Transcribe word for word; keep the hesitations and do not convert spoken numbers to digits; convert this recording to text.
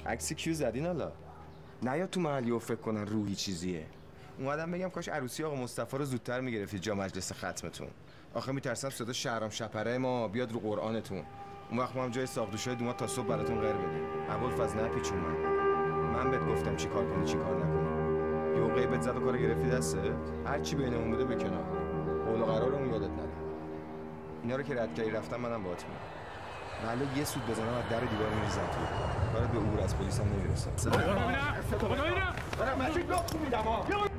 عکس کیو زدین حالا؟ نه یا تو محلی فکر کنن روحی چیزیه. اومدم بگم کاش عروسی آقا مصطفی رو زودتر میگرفتید جا مجلس ختمتون. آخه میترسم صدا شهرام شپره ما بیاد رو قرآنتون. اون وقت ما هم جای ساقدوشای دوما تا صبح براتون غیر بدیم. ابوالفضل نپیچون من. من بهت گفتم چی کار کنی چی کار نکنی. یه غیبت زد و کارو گرفتی دسته؟ هر چی بینمون بوده بکنار. قول و قرارمون یادت نره. اینا رو که رد کردی رفتم منم باهات میام. ولی یه سود بزنم از در دیوار میریزم تو. کارت به عبور از پلیس هم نمیرسه. ببینم ببینم برام ماشین لخت میدم ها.